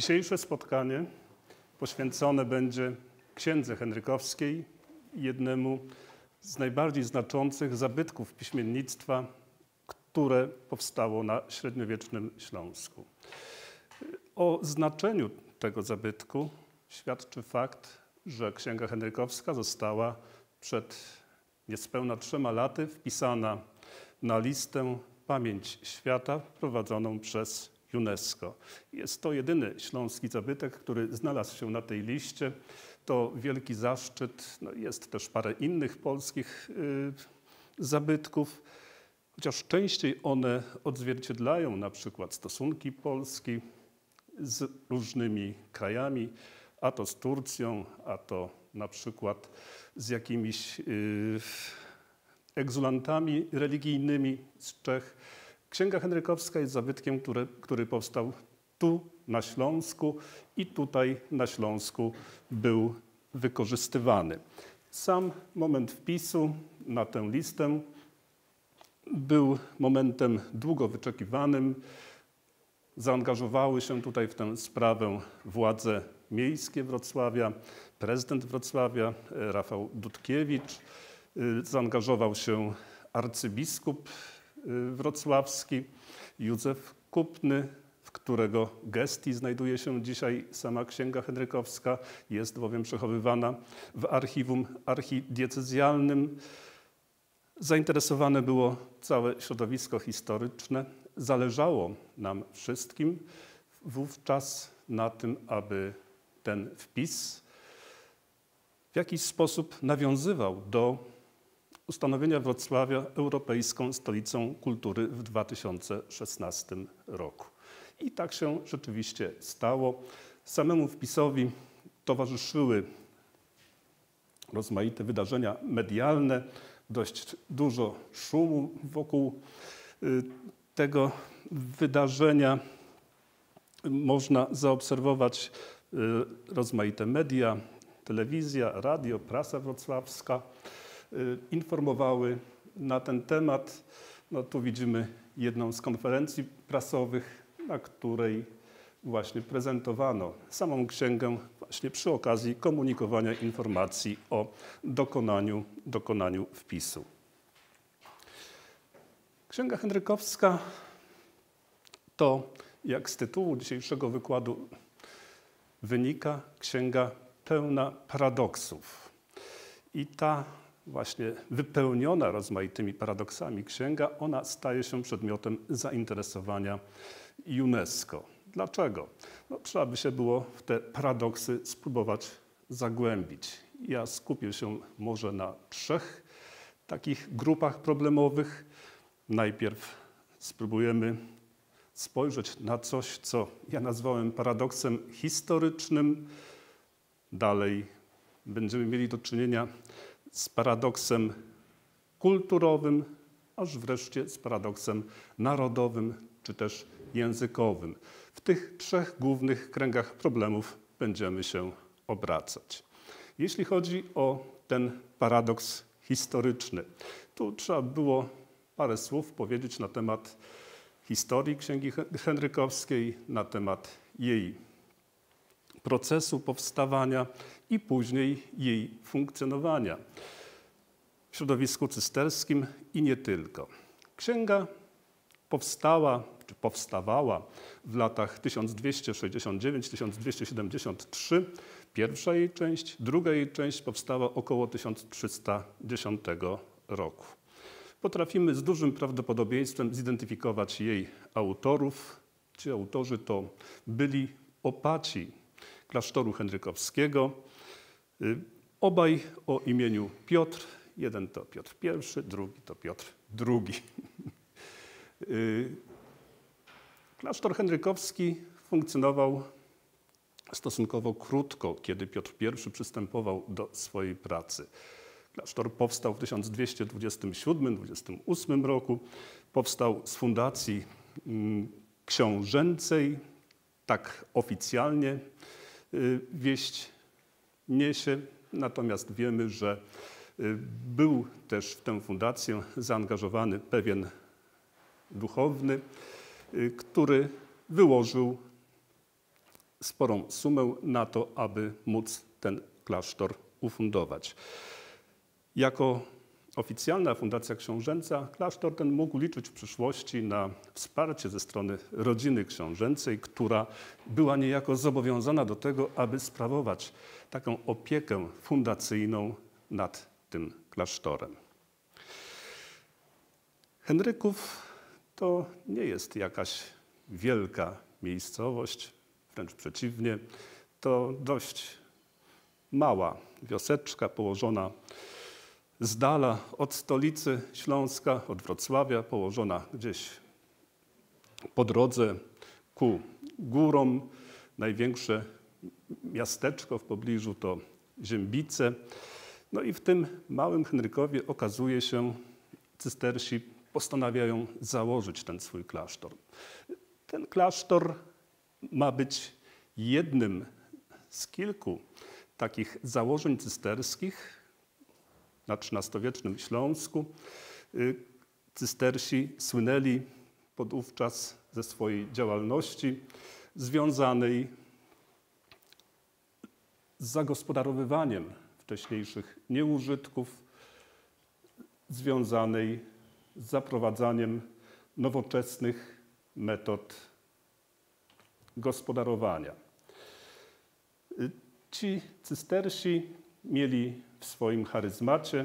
Dzisiejsze spotkanie poświęcone będzie księdze henrykowskiej, jednemu z najbardziej znaczących zabytków piśmiennictwa, które powstało na średniowiecznym Śląsku. O znaczeniu tego zabytku świadczy fakt, że księga henrykowska została przed niespełna 3 laty wpisana na listę Pamięć Świata prowadzoną przez UNESCO. Jest to jedyny śląski zabytek, który znalazł się na tej liście. To wielki zaszczyt. No, jest też parę innych polskich zabytków, chociaż częściej one odzwierciedlają na przykład stosunki Polski z różnymi krajami, a to z Turcją, a to na przykład z jakimiś egzulantami religijnymi z Czech. Księga henrykowska jest zabytkiem, który powstał tu na Śląsku i tutaj na Śląsku był wykorzystywany. Sam moment wpisu na tę listę był momentem długo wyczekiwanym. Zaangażowały się tutaj w tę sprawę władze miejskie Wrocławia, prezydent Wrocławia Rafał Dudkiewicz, zaangażował się arcybiskup wrocławski Józef Kupny, w którego gestii znajduje się dzisiaj sama księga henrykowska, jest bowiem przechowywana w archiwum archidiecezjalnym. Zainteresowane było całe środowisko historyczne. Zależało nam wszystkim wówczas na tym, aby ten wpis w jakiś sposób nawiązywał do ustanowienia Wrocławia europejską stolicą kultury w 2016 roku. I tak się rzeczywiście stało. Samemu wpisowi towarzyszyły rozmaite wydarzenia medialne, dość dużo szumu wokół tego wydarzenia. Można zaobserwować rozmaite media, telewizja, radio, prasa wrocławska informowały na ten temat. No, tu widzimy jedną z konferencji prasowych, na której właśnie prezentowano samą księgę właśnie przy okazji komunikowania informacji o dokonaniu wpisu. Księga henrykowska to, jak z tytułu dzisiejszego wykładu wynika, księga pełna paradoksów. I ta właśnie wypełniona rozmaitymi paradoksami księga, ona staje się przedmiotem zainteresowania UNESCO. Dlaczego? No, trzeba by się było w te paradoksy spróbować zagłębić. Ja skupię się może na 3 takich grupach problemowych. Najpierw spróbujemy spojrzeć na coś, co ja nazwałem paradoksem historycznym. Dalej będziemy mieli do czynienia z paradoksem kulturowym, aż wreszcie z paradoksem narodowym czy też językowym. W tych 3 głównych kręgach problemów będziemy się obracać. Jeśli chodzi o ten paradoks historyczny, tu trzeba było parę słów powiedzieć na temat historii księgi henrykowskiej, na temat jej procesu powstawania i później jej funkcjonowania w środowisku cysterskim i nie tylko. Księga powstawała w latach 1269-1273. Pierwsza jej część, druga jej część powstała około 1310 roku. Potrafimy z dużym prawdopodobieństwem zidentyfikować jej autorów. Ci autorzy to byli opaci klasztoru henrykowskiego. Obaj o imieniu Piotr. Jeden to Piotr I, drugi to Piotr II. Klasztor henrykowski funkcjonował stosunkowo krótko, kiedy Piotr I przystępował do swojej pracy. Klasztor powstał w 1227-28 roku. Powstał z fundacji książęcej, tak oficjalnie wieść niesie. Natomiast wiemy, że był też w tę fundację zaangażowany pewien duchowny, który wyłożył sporą sumę na to, aby móc ten klasztor ufundować. Jako oficjalna fundacja książęca klasztor ten mógł liczyć w przyszłości na wsparcie ze strony rodziny książęcej, która była niejako zobowiązana do tego, aby sprawować taką opiekę fundacyjną nad tym klasztorem. Henryków to nie jest jakaś wielka miejscowość, wręcz przeciwnie, to dość mała wioseczka położona z dala od stolicy Śląska, od Wrocławia, położona gdzieś po drodze ku górom. Największe miasteczko w pobliżu to Ziębice. No i w tym małym Henrykowie okazuje się, cystersi postanawiają założyć ten swój klasztor. Ten klasztor ma być jednym z kilku takich założeń cysterskich na XIII-wiecznym Śląsku. Cystersi słynęli podówczas ze swojej działalności związanej z zagospodarowywaniem wcześniejszych nieużytków, związanej z zaprowadzaniem nowoczesnych metod gospodarowania. Ci cystersi mieli w swoim charyzmacie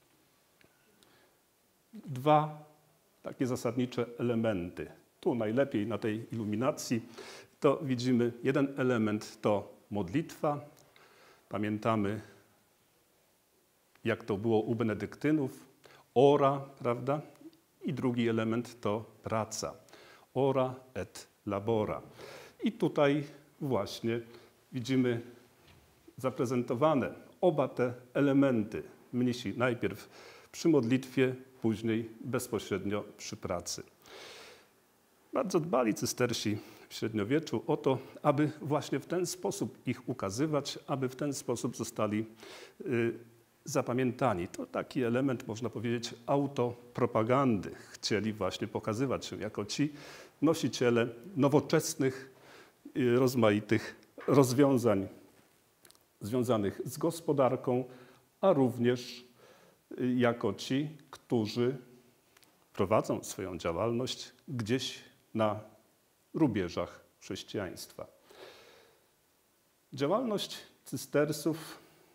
dwa takie zasadnicze elementy. Tu najlepiej na tej iluminacji to widzimy jeden element to modlitwa. Pamiętamy, jak to było u benedyktynów, ora, prawda? I drugi element to praca. Ora et labora. I tutaj właśnie widzimy zaprezentowane oba te elementy. Mnisi najpierw przy modlitwie, później bezpośrednio przy pracy. Bardzo dbali cystersi w średniowieczu o to, aby właśnie w ten sposób ich ukazywać, aby w ten sposób zostali zapamiętani. To taki element, można powiedzieć, autopropagandy. Chcieli właśnie pokazywać się jako ci nosiciele nowoczesnych, rozmaitych rozwiązań związanych z gospodarką, a również jako ci, którzy prowadzą swoją działalność gdzieś na rubieżach chrześcijaństwa. Działalność cystersów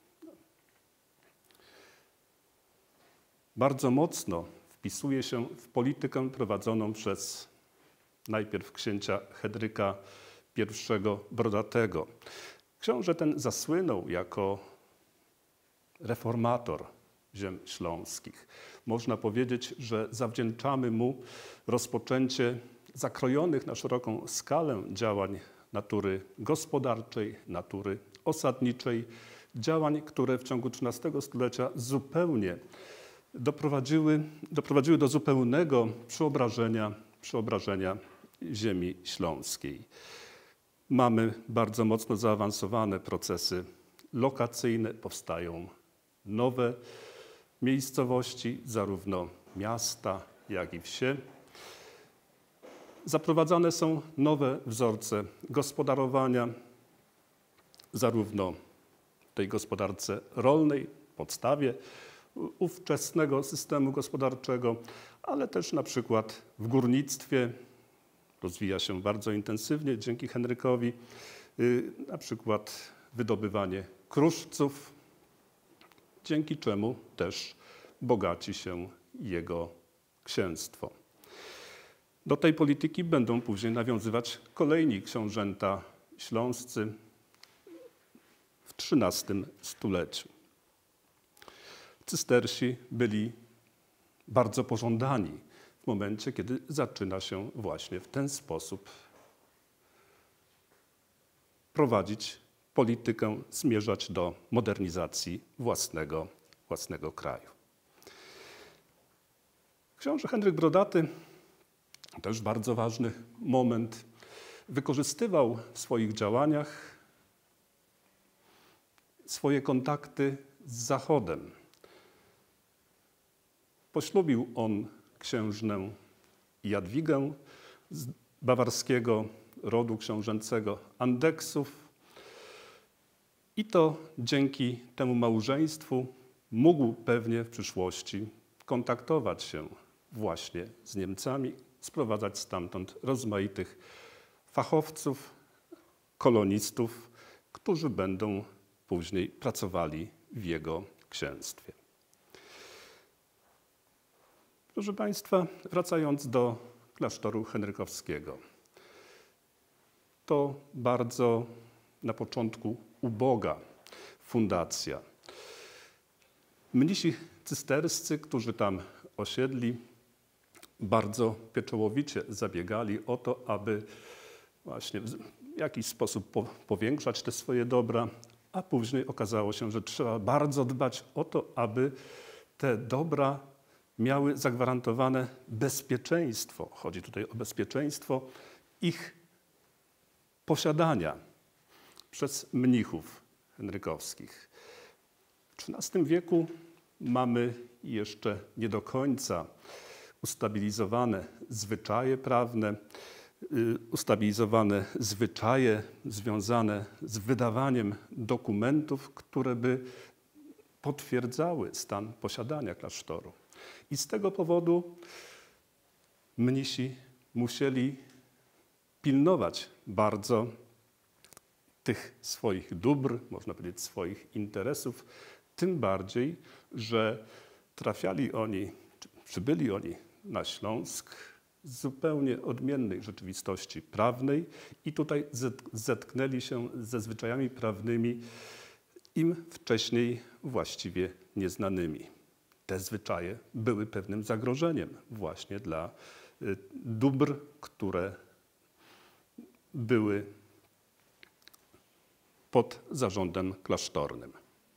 bardzo mocno wpisuje się w politykę prowadzoną przez najpierw księcia Henryka I Brodatego. Książę ten zasłynął jako reformator ziem śląskich. Można powiedzieć, że zawdzięczamy mu rozpoczęcie zakrojonych na szeroką skalę działań natury gospodarczej, natury osadniczej, działań, które w ciągu XIII stulecia zupełnie doprowadziły do zupełnego przeobrażenia ziemi śląskiej. Mamy bardzo mocno zaawansowane procesy lokacyjne, powstają nowe miejscowości, zarówno miasta, jak i wsie. Zaprowadzane są nowe wzorce gospodarowania, zarówno w tej gospodarce rolnej, podstawie ówczesnego systemu gospodarczego, ale też na przykład w górnictwie. Rozwija się bardzo intensywnie dzięki Henrykowi, na przykład wydobywanie kruszców, dzięki czemu też bogaci się jego księstwo. Do tej polityki będą później nawiązywać kolejni książęta śląscy w XIII stuleciu. Cystersi byli bardzo pożądani w momencie, kiedy zaczyna się właśnie w ten sposób prowadzić politykę, zmierzać do modernizacji własnego kraju. Książę Henryk Brodaty, też bardzo ważny moment, wykorzystywał w swoich działaniach swoje kontakty z Zachodem. Poślubił on księżnę Jadwigę z bawarskiego rodu książęcego Andeksów. I to dzięki temu małżeństwu mógł pewnie w przyszłości kontaktować się właśnie z Niemcami, sprowadzać stamtąd rozmaitych fachowców, kolonistów, którzy będą później pracowali w jego księstwie. Proszę Państwa, wracając do klasztoru henrykowskiego. To bardzo na początku uboga fundacja. Mnisi cysterscy, którzy tam osiedli, bardzo pieczołowicie zabiegali o to, aby właśnie w jakiś sposób powiększać te swoje dobra, a później okazało się, że trzeba bardzo dbać o to, aby te dobra miały zagwarantowane bezpieczeństwo. Chodzi tutaj o bezpieczeństwo ich posiadania przez mnichów henrykowskich. W XIII wieku mamy jeszcze nie do końca ustabilizowane zwyczaje prawne, ustabilizowane zwyczaje związane z wydawaniem dokumentów, które by potwierdzały stan posiadania klasztoru. I z tego powodu mnisi musieli pilnować bardzo tych swoich dóbr, można powiedzieć swoich interesów, tym bardziej, że trafiali oni, czy przybyli oni na Śląsk z zupełnie odmiennej rzeczywistości prawnej i tutaj zetknęli się ze zwyczajami prawnymi im wcześniej właściwie nieznanymi. Te zwyczaje były pewnym zagrożeniem właśnie dla dóbr, które były pod zarządem klasztornym.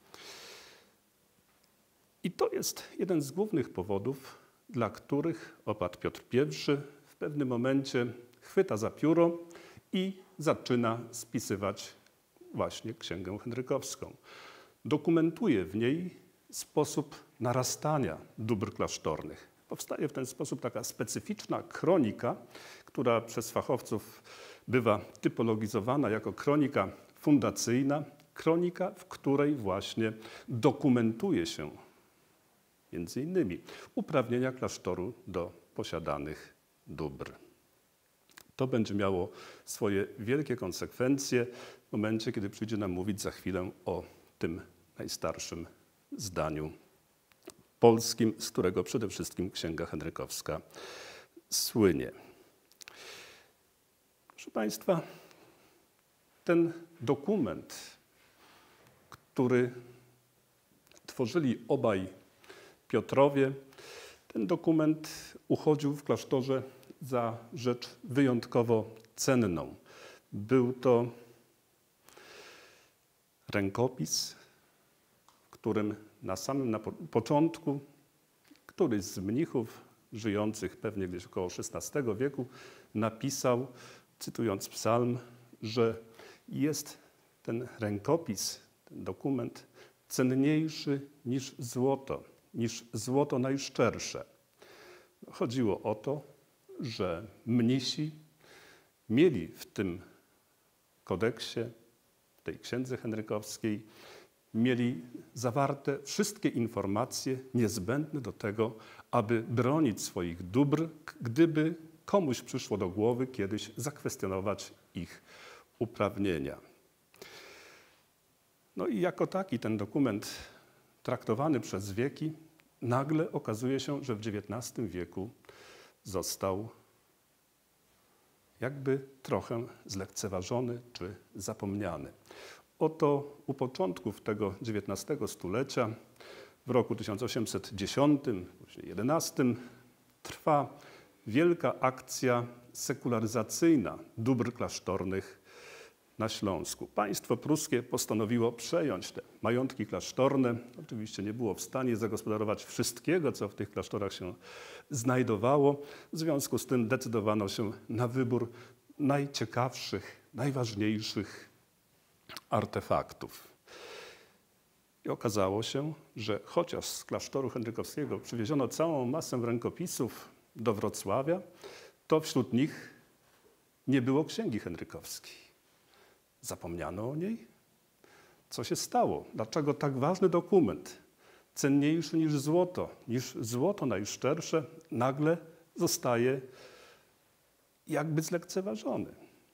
I to jest jeden z głównych powodów, dla których opat Piotr I w pewnym momencie chwyta za pióro i zaczyna spisywać właśnie Księgę Henrykowską. Dokumentuje w niej sposób narastania dóbr klasztornych. Powstaje w ten sposób taka specyficzna kronika, która przez fachowców bywa typologizowana jako kronika fundacyjna, kronika, w której właśnie dokumentuje się między innymi uprawnienia klasztoru do posiadanych dóbr. To będzie miało swoje wielkie konsekwencje w momencie, kiedy przyjdzie nam mówić za chwilę o tym najstarszym zdaniu polskim, z którego przede wszystkim Księga Henrykowska słynie. Proszę Państwa, ten dokument, który tworzyli obaj Piotrowie, ten dokument uchodził w klasztorze za rzecz wyjątkowo cenną. Był to rękopis, w którym na samym początku któryś z mnichów żyjących pewnie gdzieś około XVI wieku napisał, cytując psalm, że jest ten rękopis, ten dokument cenniejszy niż złoto najszczersze. Chodziło o to, że mnisi mieli w tym kodeksie, w tej księdze henrykowskiej, mieli zawarte wszystkie informacje niezbędne do tego, aby bronić swoich dóbr, gdyby komuś przyszło do głowy kiedyś zakwestionować ich uprawnienia. No i jako taki ten dokument traktowany przez wieki, nagle okazuje się, że w XIX wieku został jakby trochę zlekceważony czy zapomniany. Oto u początków tego XIX stulecia, w roku 1810, później 11, trwa wielka akcja sekularyzacyjna dóbr klasztornych na Śląsku. Państwo pruskie postanowiło przejąć te majątki klasztorne. Oczywiście nie było w stanie zagospodarować wszystkiego, co w tych klasztorach się znajdowało. W związku z tym decydowano się na wybór najciekawszych, najważniejszych artefaktów. I okazało się, że chociaż z klasztoru henrykowskiego przywieziono całą masę rękopisów do Wrocławia, to wśród nich nie było księgi henrykowskiej. Zapomniano o niej? Co się stało? Dlaczego tak ważny dokument, cenniejszy niż złoto najszczersze, nagle zostaje jakby zlekceważony?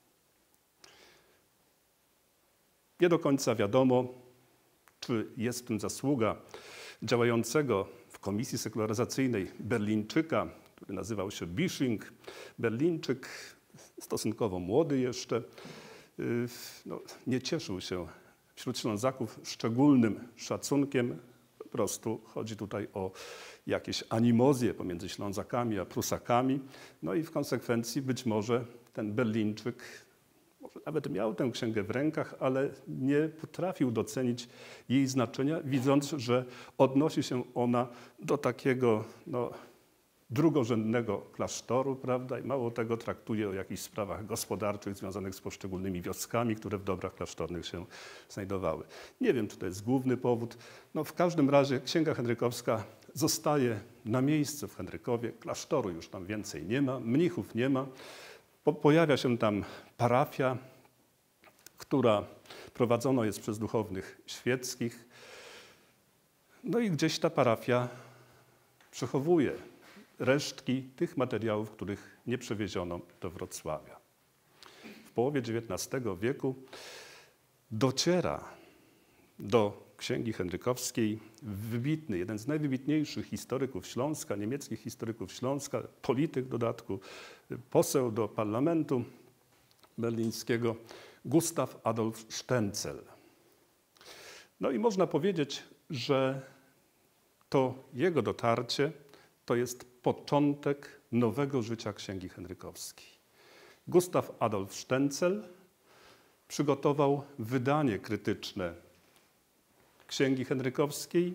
Nie do końca wiadomo, czy jest w tym zasługa działającego w Komisji Sekularyzacyjnej Berlińczyka, który nazywał się Bisching. Berlińczyk, stosunkowo młody jeszcze, nie cieszył się wśród Ślązaków szczególnym szacunkiem. Po prostu chodzi tutaj o jakieś animozje pomiędzy Ślązakami a Prusakami. No i w konsekwencji być może ten Berlińczyk może nawet miał tę księgę w rękach, ale nie potrafił docenić jej znaczenia, widząc, że odnosi się ona do takiego drugorzędnego klasztoru, prawda? I mało tego, traktuje o jakichś sprawach gospodarczych związanych z poszczególnymi wioskami, które w dobrach klasztornych się znajdowały. Nie wiem, czy to jest główny powód. W każdym razie księga henrykowska zostaje na miejscu w Henrykowie. Klasztoru już tam więcej nie ma, mnichów nie ma. Pojawia się tam parafia, która prowadzona jest przez duchownych świeckich. No i gdzieś ta parafia przechowuje resztki tych materiałów, których nie przewieziono do Wrocławia. W połowie XIX wieku dociera do księgi henrykowskiej wybitny, jeden z najwybitniejszych historyków Śląska, niemieckich historyków Śląska, polityk w dodatku, poseł do parlamentu berlińskiego, Gustav Adolf Sztencel. No i można powiedzieć, że to jego dotarcie to jest początek nowego życia księgi henrykowskiej. Gustav Adolf Sztencel przygotował wydanie krytyczne księgi henrykowskiej.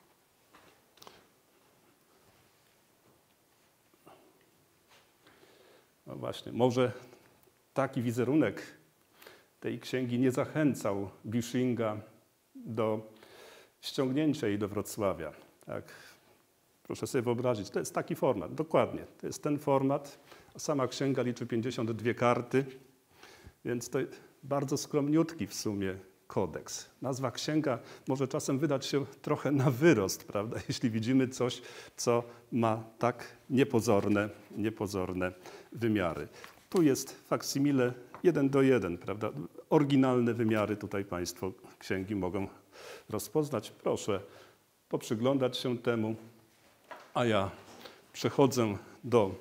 No właśnie, może taki wizerunek tej księgi nie zachęcał Bischinga do ściągnięcia jej do Wrocławia. Tak, proszę sobie wyobrazić, to jest taki format, dokładnie, to jest ten format. Sama księga liczy 52 karty, więc to bardzo skromniutki w sumie kodeks. Nazwa księga może czasem wydać się trochę na wyrost, prawda, jeśli widzimy coś, co ma tak niepozorne wymiary. Tu jest faksimile 1:1, prawda? Oryginalne wymiary tutaj Państwo księgi mogą rozpoznać. Proszę poprzyglądać się temu, a ja przechodzę do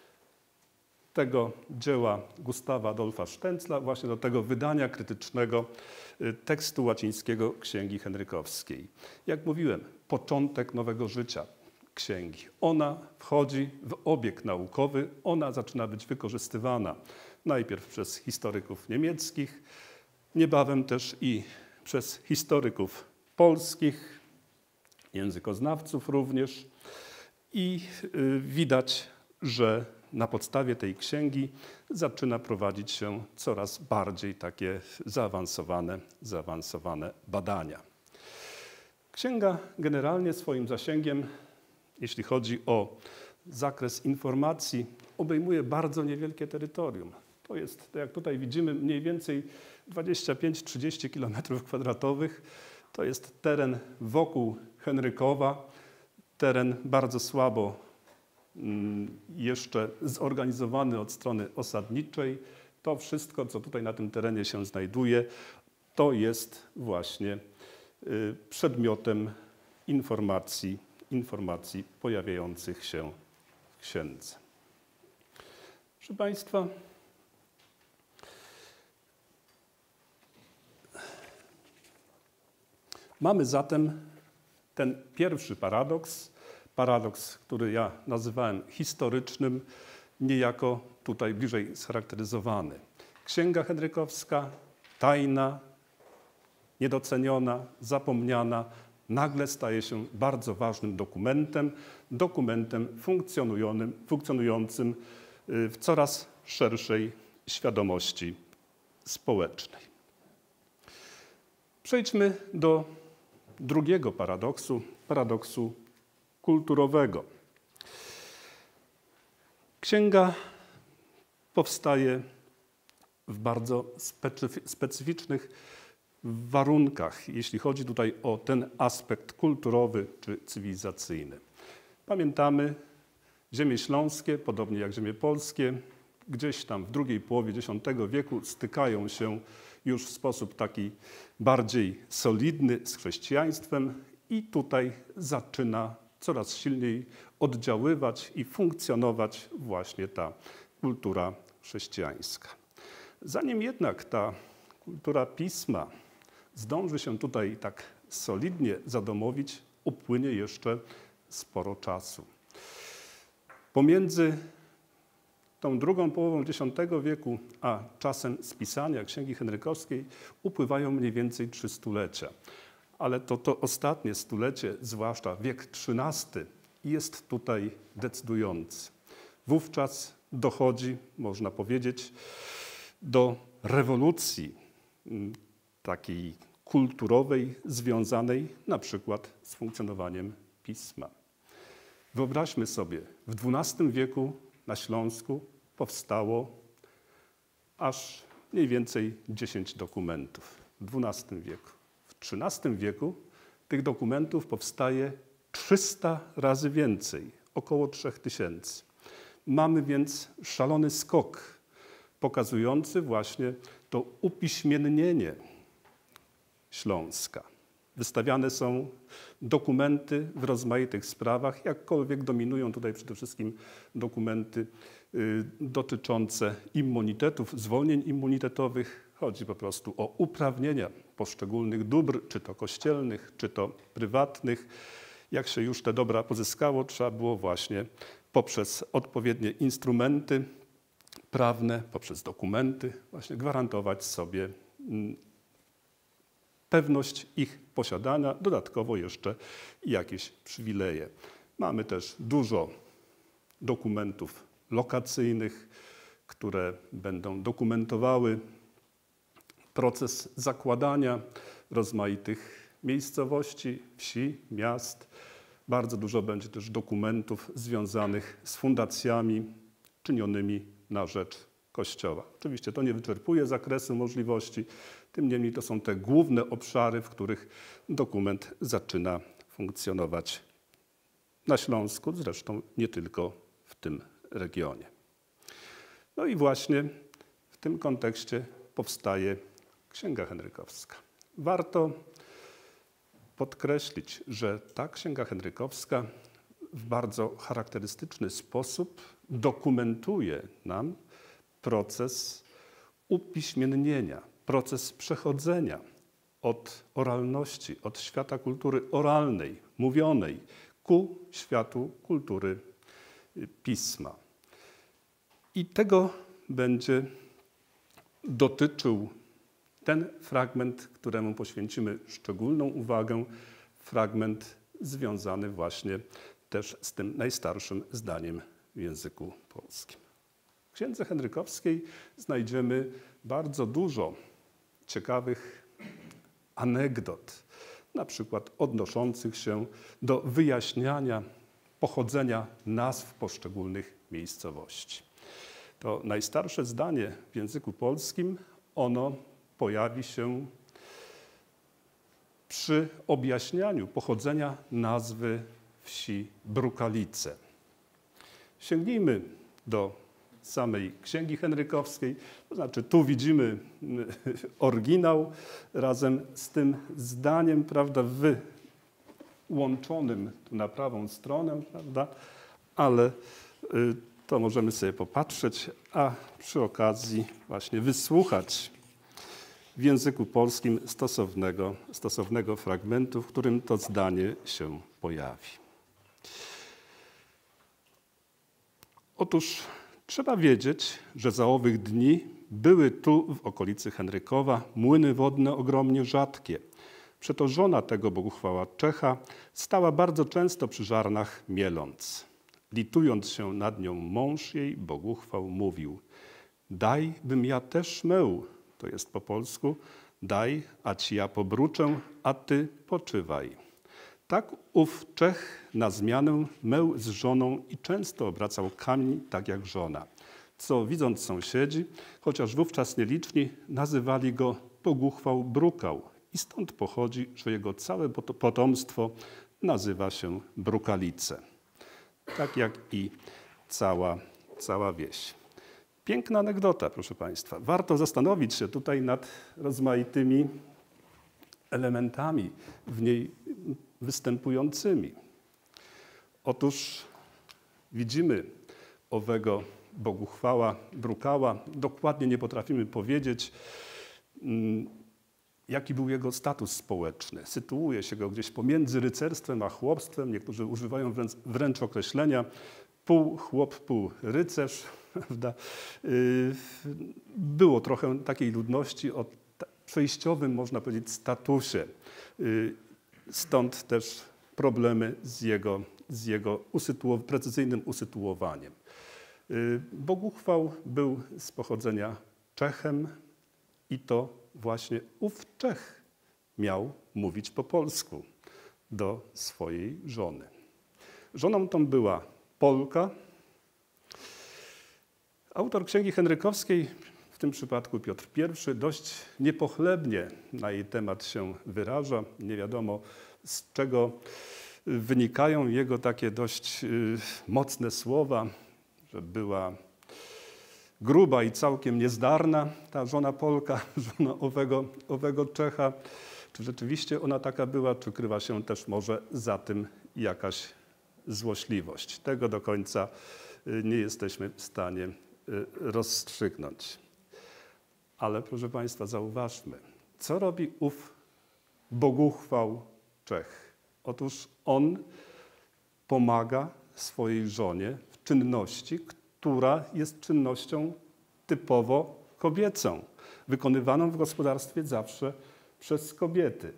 tego dzieła Gustawa Adolfa Sztencla, właśnie do tego wydania krytycznego tekstu łacińskiego księgi henrykowskiej. Jak mówiłem, początek nowego życia księgi. Ona wchodzi w obieg naukowy, ona zaczyna być wykorzystywana najpierw przez historyków niemieckich, niebawem też i przez historyków polskich, językoznawców również. I widać, że na podstawie tej księgi zaczyna prowadzić się coraz bardziej takie zaawansowane badania. Księga generalnie swoim zasięgiem, jeśli chodzi o zakres informacji, obejmuje bardzo niewielkie terytorium. To jest, jak tutaj widzimy, mniej więcej 25-30 km². To jest teren wokół Henrykowa, teren bardzo słabo jeszcze zorganizowany od strony osadniczej. To wszystko, co tutaj na tym terenie się znajduje, to jest właśnie przedmiotem informacji pojawiających się w księdze. Proszę Państwa, mamy zatem ten pierwszy paradoks, który ja nazywałem historycznym, niejako tutaj bliżej scharakteryzowany. Księga henrykowska, tajna, niedoceniona, zapomniana, nagle staje się bardzo ważnym dokumentem funkcjonującym w coraz szerszej świadomości społecznej. Przejdźmy do drugiego paradoksu kulturowego. Księga powstaje w bardzo specyficznych warunkach, jeśli chodzi tutaj o ten aspekt kulturowy czy cywilizacyjny. Pamiętamy, ziemie śląskie, podobnie jak ziemie polskie, gdzieś tam w drugiej połowie X wieku stykają się już w sposób taki bardziej solidny z chrześcijaństwem i tutaj zaczyna coraz silniej oddziaływać i funkcjonować właśnie ta kultura chrześcijańska. Zanim jednak ta kultura pisma zdąży się tutaj tak solidnie zadomowić, upłynie jeszcze sporo czasu. Pomiędzy tą drugą połową X wieku a czasem spisania Księgi Henrykowskiej upływają mniej więcej 3 stulecia. Ale to ostatnie stulecie, zwłaszcza wiek XIII, jest tutaj decydujący. Wówczas dochodzi, można powiedzieć, do rewolucji takiej kulturowej związanej na przykład z funkcjonowaniem pisma. Wyobraźmy sobie, w XII wieku na Śląsku powstało aż mniej więcej 10 dokumentów. W XII wieku. W XIII wieku tych dokumentów powstaje 300 razy więcej, około 3000. Mamy więc szalony skok pokazujący właśnie to upiśmiennienie Śląska. Wystawiane są dokumenty w rozmaitych sprawach, jakkolwiek dominują tutaj przede wszystkim dokumenty dotyczące immunitetów, zwolnień immunitetowych. Chodzi po prostu o uprawnienia poszczególnych dóbr, czy to kościelnych, czy to prywatnych. Jak się już te dobra pozyskało, trzeba było właśnie poprzez odpowiednie instrumenty prawne, poprzez dokumenty właśnie gwarantować sobie pewność ich posiadania, dodatkowo jeszcze jakieś przywileje. Mamy też dużo dokumentów lokacyjnych, które będą dokumentowały proces zakładania rozmaitych miejscowości, wsi, miast. Bardzo dużo będzie też dokumentów związanych z fundacjami czynionymi na rzecz Kościoła. Oczywiście to nie wyczerpuje zakresu możliwości, tym niemniej to są te główne obszary, w których dokument zaczyna funkcjonować na Śląsku, zresztą nie tylko w tym regionie. No i właśnie w tym kontekście powstaje Księga Henrykowska. Warto podkreślić, że ta Księga Henrykowska w bardzo charakterystyczny sposób dokumentuje nam proces upiśmiennienia, proces przechodzenia od oralności, od świata kultury oralnej, mówionej, ku światu kultury pisma. I tego będzie dotyczył ten fragment, któremu poświęcimy szczególną uwagę, fragment związany właśnie też z tym najstarszym zdaniem w języku polskim. W Księdze Henrykowskiej znajdziemy bardzo dużo ciekawych anegdot, na przykład odnoszących się do wyjaśniania pochodzenia nazw poszczególnych miejscowości. To najstarsze zdanie w języku polskim, ono pojawi się przy objaśnianiu pochodzenia nazwy wsi Brukalice. Sięgnijmy do samej Księgi Henrykowskiej, to znaczy tu widzimy oryginał razem z tym zdaniem, prawda, wyłączonym tu na prawą stronę, prawda, ale to możemy sobie popatrzeć, a przy okazji właśnie wysłuchać w języku polskim stosownego fragmentu, w którym to zdanie się pojawi. Otóż trzeba wiedzieć, że za owych dni były tu w okolicy Henrykowa młyny wodne ogromnie rzadkie. Przeto żona tego Boguchwała Czecha stała bardzo często przy żarnach mieląc. Litując się nad nią mąż jej, Boguchwał, mówił: daj, bym ja też mył, to jest po polsku, daj, a ci ja pobruczę, a ty poczywaj. Tak ów Czech na zmianę mył z żoną i często obracał kamień, tak jak żona. co widząc sąsiedzi, chociaż wówczas nieliczni, nazywali go Boguchwał Brukał. I stąd pochodzi, że jego całe potomstwo nazywa się Brukalice. Tak jak i cała wieś. Piękna anegdota, proszę Państwa. Warto zastanowić się tutaj nad rozmaitymi elementami w niej występującymi. Otóż widzimy owego Boguchwała Brukała. Dokładnie nie potrafimy powiedzieć, jaki był jego status społeczny. Sytuuje się go gdzieś pomiędzy rycerstwem a chłopstwem. Niektórzy używają wręcz określenia pół chłop, pół rycerz. Prawda? Było trochę takiej ludności o przejściowym, można powiedzieć, statusie. Stąd też problemy z jego precyzyjnym usytuowaniem. Boguchwał był z pochodzenia Czechem i to właśnie ów Czech miał mówić po polsku do swojej żony. Żoną tą była Polka. Autor Księgi Henrykowskiej, w tym przypadku Piotr I, dość niepochlebnie na jej temat się wyraża. Nie wiadomo, z czego wynikają jego takie dość mocne słowa, że była gruba i całkiem niezdarna ta żona Polka, żona owego Czecha. Czy rzeczywiście ona taka była, czy krywa się też może za tym jakaś złośliwość? Tego do końca nie jesteśmy w stanie rozstrzygnąć. Ale proszę Państwa, zauważmy, co robi ów Boguchwał Czech. Otóż on pomaga swojej żonie w czynności, która jest czynnością typowo kobiecą, wykonywaną w gospodarstwie zawsze przez kobiety.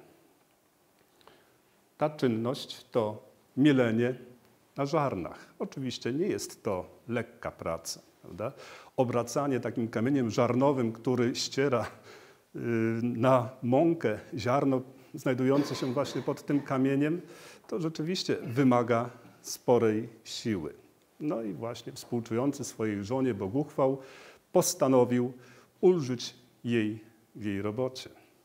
Ta czynność to mielenie na żarnach. Oczywiście nie jest to lekka praca, prawda? Obracanie takim kamieniem żarnowym, który ściera na mąkę ziarno znajdujące się właśnie pod tym kamieniem, to rzeczywiście wymaga sporej siły. No i właśnie współczujący swojej żonie Boguchwał postanowił ulżyć jej w jej robocie.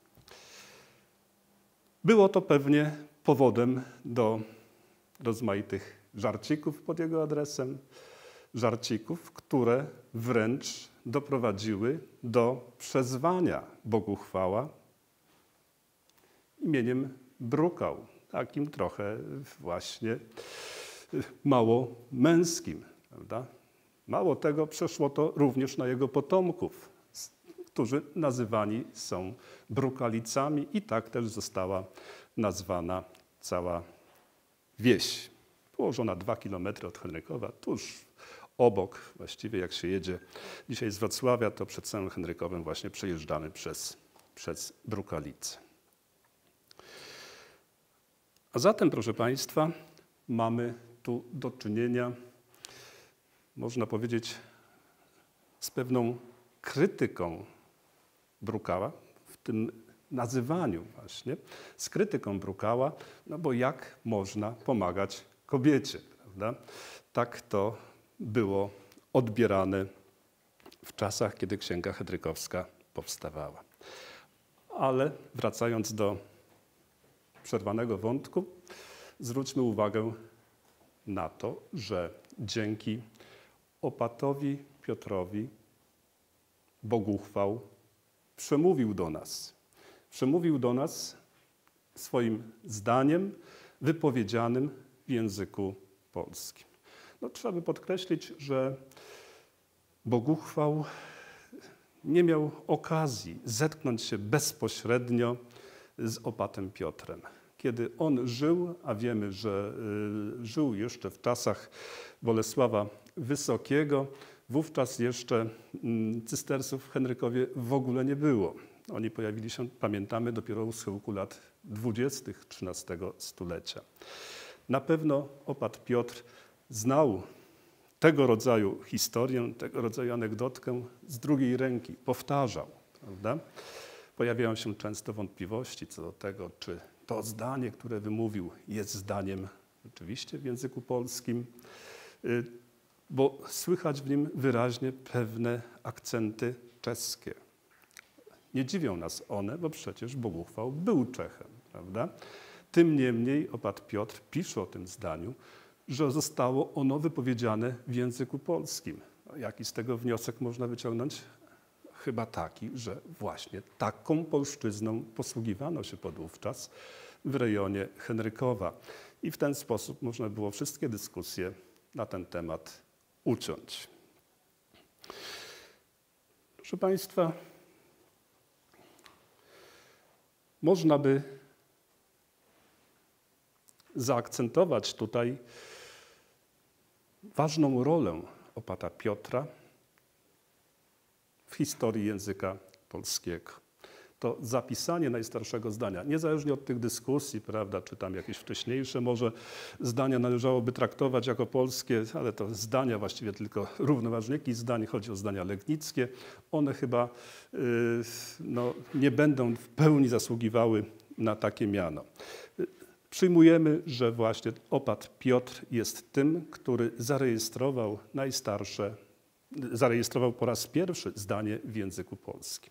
Było to pewnie powodem do rozmaitych żarcików pod jego adresem, żarcików, które wręcz doprowadziły do przezwania Boguchwała imieniem Brukał, takim trochę właśnie mało męskim, prawda? Mało tego, przeszło to również na jego potomków, którzy nazywani są Brukalicami i tak też została nazwana cała wieś. Położona 2 kilometry od Henrykowa, tuż obok, właściwie jak się jedzie dzisiaj z Wrocławia, to przed samym Henrykowem właśnie przejeżdżamy przez Brukalice. A zatem, proszę Państwa, mamy tu do czynienia, można powiedzieć, z pewną krytyką Brukała, w tym nazywaniu właśnie, z krytyką Brukała, no bo jak można pomagać kobiecie, prawda? Tak to było odbierane w czasach, kiedy Księga Henrykowska powstawała. Ale wracając do przerwanego wątku, zwróćmy uwagę na to, że dzięki opatowi Piotrowi Boguchwał przemówił do nas swoim zdaniem wypowiedzianym w języku polskim. No, trzeba by podkreślić, że Boguchwał nie miał okazji zetknąć się bezpośrednio z opatem Piotrem. Kiedy on żył, a wiemy, że żył jeszcze w czasach Bolesława Wysokiego, wówczas jeszcze cystersów w Henrykowie w ogóle nie było. Oni pojawili się, pamiętamy, dopiero u schyłku lat 20. XIII stulecia. Na pewno opat Piotr znał tego rodzaju historię, tego rodzaju anegdotkę z drugiej ręki, powtarzał, prawda? Pojawiają się często wątpliwości co do tego, czy to zdanie, które wymówił, jest zdaniem rzeczywiście w języku polskim. bo słychać w nim wyraźnie pewne akcenty czeskie. Nie dziwią nas one, bo przecież Boguchwał był Czechem, prawda? Tym niemniej opat Piotr pisze o tym zdaniu, że zostało ono wypowiedziane w języku polskim. Jaki z tego wniosek można wyciągnąć? Chyba taki, że właśnie taką polszczyzną posługiwano się podówczas w rejonie Henrykowa. I w ten sposób można było wszystkie dyskusje na ten temat uciąć. Proszę Państwa, można by zaakcentować tutaj ważną rolę opata Piotra w historii języka polskiego. To zapisanie najstarszego zdania, niezależnie od tych dyskusji, prawda, czy tam jakieś wcześniejsze może zdania należałoby traktować jako polskie, ale to zdania właściwie tylko równoważniki zdań, chodzi o zdania legnickie. One chyba nie będą w pełni zasługiwały na takie miano. Przyjmujemy, że właśnie opat Piotr jest tym, który zarejestrował po raz pierwszy zdanie w języku polskim.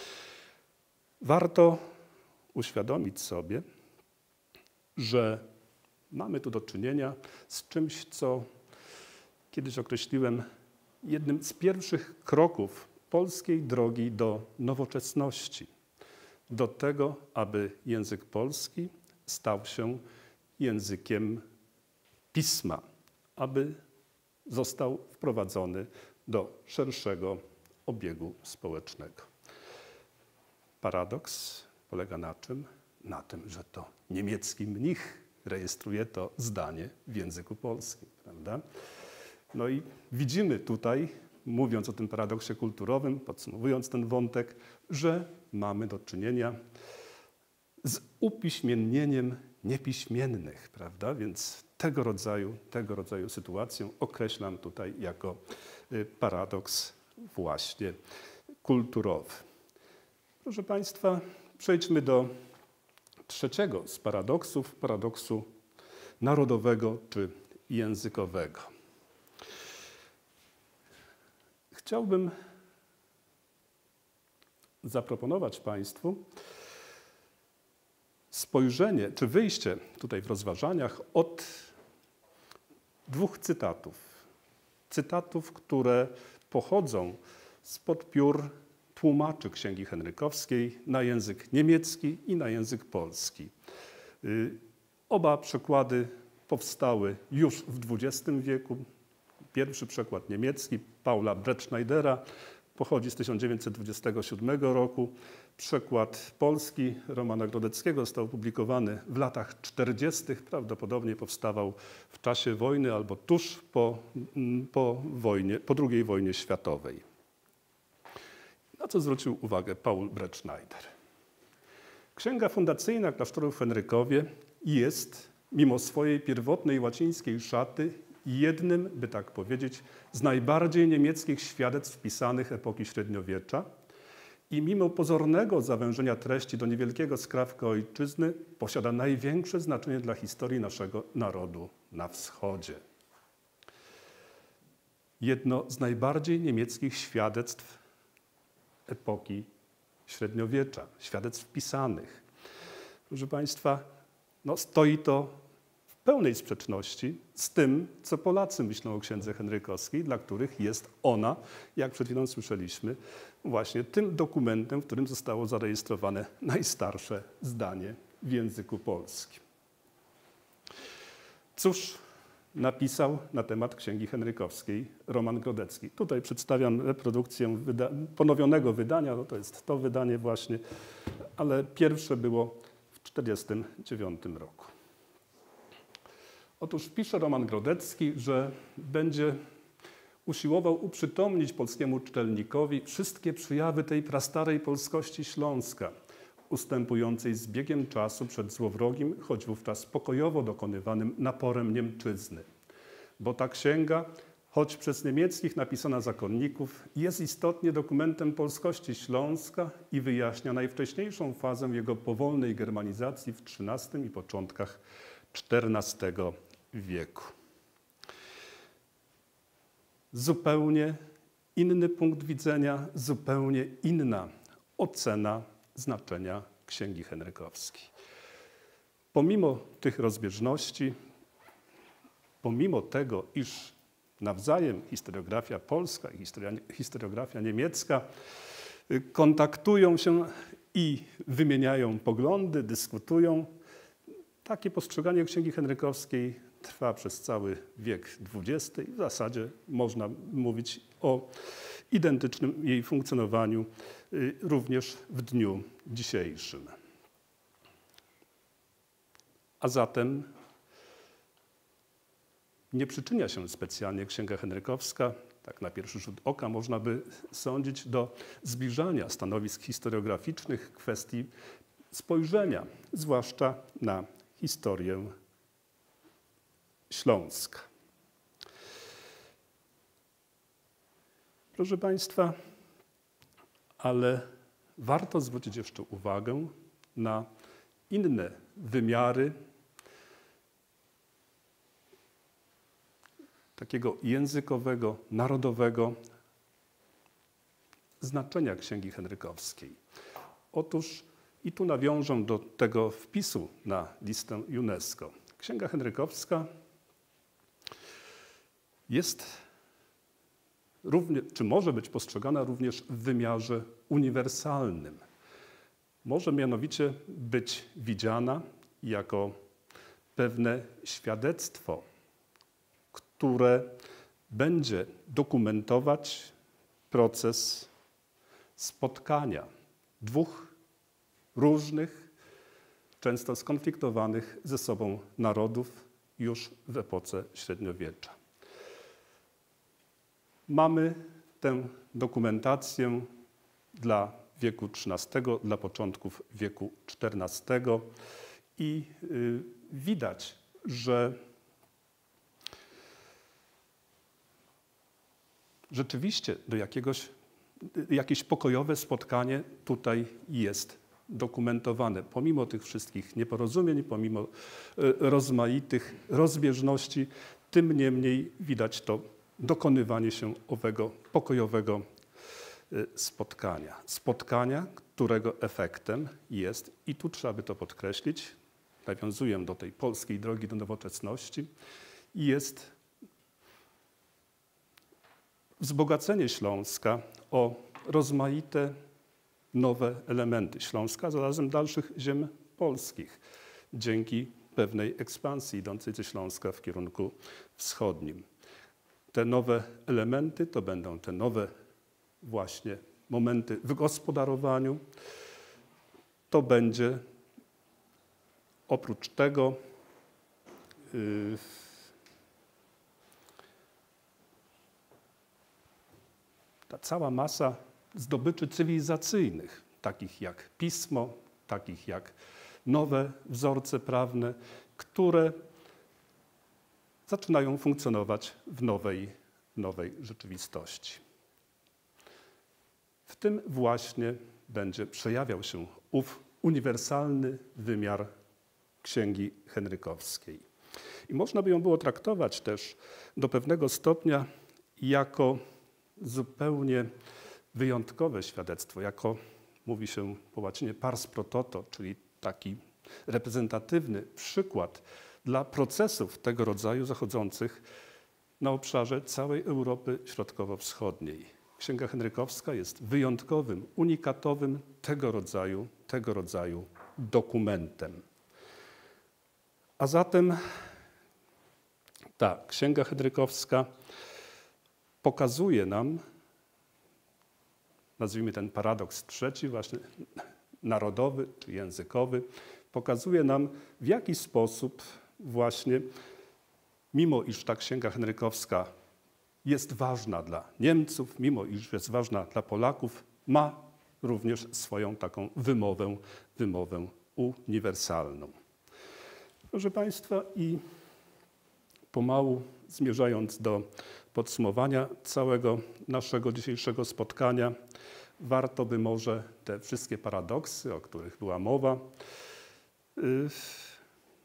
Warto uświadomić sobie, że mamy tu do czynienia z czymś, co kiedyś określiłem jednym z pierwszych kroków polskiej drogi do nowoczesności, do tego, aby język polski stał się językiem pisma, aby został wprowadzony do szerszego obiegu społecznego. Paradoks polega na czym? Na tym, że to niemiecki mnich rejestruje to zdanie w języku polskim, prawda? No i widzimy tutaj, mówiąc o tym paradoksie kulturowym, podsumowując ten wątek, że mamy do czynienia z upiśmiennieniem niepiśmiennych, prawda? Więc tego rodzaju sytuację określam tutaj jako paradoks właśnie kulturowy. Proszę Państwa, przejdźmy do trzeciego z paradoksów, paradoksu narodowego czy językowego. Chciałbym zaproponować Państwu spojrzenie, czy wyjście tutaj w rozważaniach od dwóch cytatów. Cytatów, które pochodzą spod piór tłumaczy Księgi Henrykowskiej na język niemiecki i na język polski. Oba przekłady powstały już w XX wieku. Pierwszy przekład niemiecki Paula Bretschneidera pochodzi z 1927 roku. Przekład polski Romana Grodeckiego został opublikowany w latach 40. Prawdopodobnie powstawał w czasie wojny albo tuż po II wojnie światowej. Na co zwrócił uwagę Paul Bretschneider? Księga fundacyjna klasztoru w Henrykowie jest, mimo swojej pierwotnej łacińskiej szaty, jednym, by tak powiedzieć, z najbardziej niemieckich świadectw pisanych epoki średniowiecza i mimo pozornego zawężenia treści do niewielkiego skrawka ojczyzny posiada największe znaczenie dla historii naszego narodu na wschodzie. Jedno z najbardziej niemieckich świadectw epoki średniowiecza, świadectw pisanych. Proszę Państwa, stoi to w pełnej sprzeczności z tym, co Polacy myślą o Księdze Henrykowskiej, dla których jest ona, jak przed chwilą słyszeliśmy, właśnie tym dokumentem, w którym zostało zarejestrowane najstarsze zdanie w języku polskim. Cóż napisał na temat Księgi Henrykowskiej Roman Grodecki? Tutaj przedstawiam reprodukcję ponowionego wydania, to jest to wydanie właśnie, ale pierwsze było w 1949 roku. Otóż pisze Roman Grodecki, że będzie usiłował uprzytomnić polskiemu czytelnikowi wszystkie przejawy tej prastarej polskości śląska, ustępującej z biegiem czasu przed złowrogim, choć wówczas pokojowo dokonywanym naporem Niemczyzny. Bo ta księga, choć przez niemieckich napisana zakonników, jest istotnie dokumentem polskości Śląska i wyjaśnia najwcześniejszą fazę jego powolnej germanizacji w XIII i początkach XIV wieku. zupełnie inny punkt widzenia, zupełnie inna ocena znaczenia Księgi Henrykowskiej. Pomimo tych rozbieżności, pomimo tego, iż nawzajem historiografia polska i historiografia niemiecka kontaktują się i wymieniają poglądy, dyskutują, takie postrzeganie Księgi Henrykowskiej trwa przez cały wiek XX i w zasadzie można mówić o identycznym jej funkcjonowaniu również w dniu dzisiejszym. A zatem nie przyczynia się specjalnie Księga Henrykowska, tak na pierwszy rzut oka można by sądzić, do zbliżania stanowisk historiograficznych, kwestii spojrzenia, zwłaszcza na historię Śląska. Proszę Państwa, ale warto zwrócić jeszcze uwagę na inne wymiary takiego językowego, narodowego znaczenia Księgi Henrykowskiej. Otóż i tu nawiążę do tego wpisu na listę UNESCO. Księga Henrykowska jest czy może być postrzegana również w wymiarze uniwersalnym. Może mianowicie być widziana jako pewne świadectwo, które będzie dokumentować proces spotkania dwóch różnych, często skonfliktowanych ze sobą narodów już w epoce średniowiecza. Mamy tę dokumentację dla wieku XIII, dla początków wieku XIV i widać, że rzeczywiście jakieś pokojowe spotkanie tutaj jest dokumentowane. Pomimo tych wszystkich nieporozumień, pomimo rozmaitych rozbieżności, tym niemniej widać to dokonywanie się owego pokojowego spotkania. Spotkania, którego efektem jest, i tu trzeba by to podkreślić, nawiązuję do tej polskiej drogi do nowoczesności, jest wzbogacenie Śląska o rozmaite nowe elementy Śląska, a zarazem dalszych ziem polskich, dzięki pewnej ekspansji idącej ze Śląska w kierunku wschodnim. Te nowe elementy to będą te nowe właśnie momenty w gospodarowaniu. To będzie oprócz tego ta cała masa zdobyczy cywilizacyjnych, takich jak pismo, takich jak nowe wzorce prawne, które zaczynają funkcjonować w nowej rzeczywistości. W tym właśnie będzie przejawiał się ów uniwersalny wymiar Księgi Henrykowskiej. I można by ją było traktować też do pewnego stopnia jako zupełnie wyjątkowe świadectwo, jako, mówi się po łacinie, pars pro toto, czyli taki reprezentatywny przykład dla procesów tego rodzaju zachodzących na obszarze całej Europy Środkowo-Wschodniej. Księga Henrykowska jest wyjątkowym, unikatowym tego rodzaju dokumentem. A zatem ta Księga Henrykowska pokazuje nam, nazwijmy ten paradoks trzeci, właśnie narodowy czy językowy, pokazuje nam, w jaki sposób właśnie, mimo iż ta Księga Henrykowska jest ważna dla Niemców, mimo iż jest ważna dla Polaków, ma również swoją taką wymowę uniwersalną. Proszę Państwa, i pomału zmierzając do podsumowania całego naszego dzisiejszego spotkania, warto by może te wszystkie paradoksy, o których była mowa,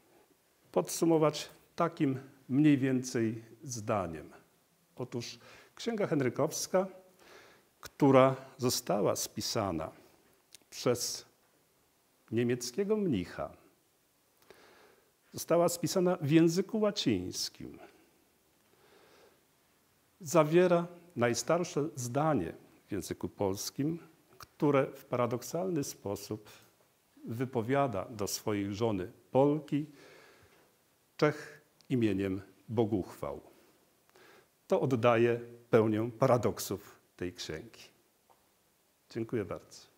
podsumować takim mniej więcej zdaniem. Otóż Księga Henrykowska, która została spisana przez niemieckiego mnicha, została spisana w języku łacińskim. Zawiera najstarsze zdanie w języku polskim, które w paradoksalny sposób wypowiada do swojej żony Polki Czech imieniem Boguchwał. To oddaje pełnię paradoksów tej księgi. Dziękuję bardzo.